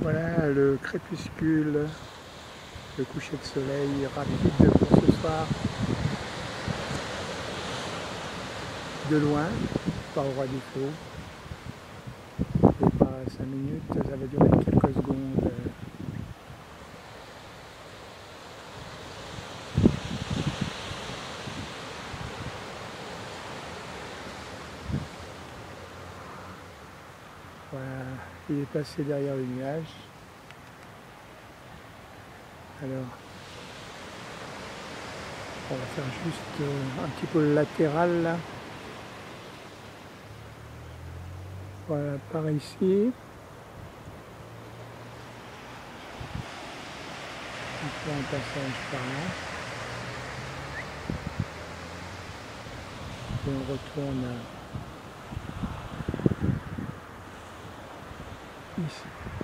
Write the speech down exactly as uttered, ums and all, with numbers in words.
Voilà le crépuscule, le coucher de soleil rapide pour ce soir. De loin, pas au roi du feu. Et pas cinq minutes, ça va durer quelques secondes. Voilà, il est passé derrière le nuage. Alors, on va faire juste un petit peu le latéral là. Voilà, par ici. On fait un passage par là. Et on retourne ici.